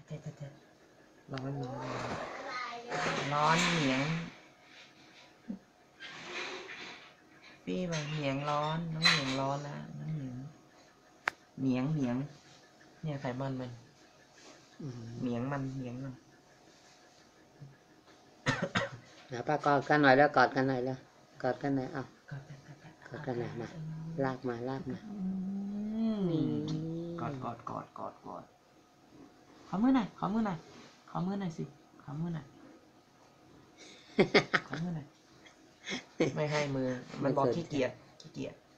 ร้อนร้อนเหนียงพี่บอกเหนียงร้อนน้องเหนียงร้อนนะน้องเหนียงเนี่ยไขมันมันเหนียงมันเดี๋ยวป้ากอดกันหน่อยแล้วกอดกันหน่อยแล้วกอดกันหน่อยเอากอดกันหน่อยมาลากมานี่กอดขอมือหน่อยสิขอมือหน่อยไม่ให้มือมันบอกขี้เกียจ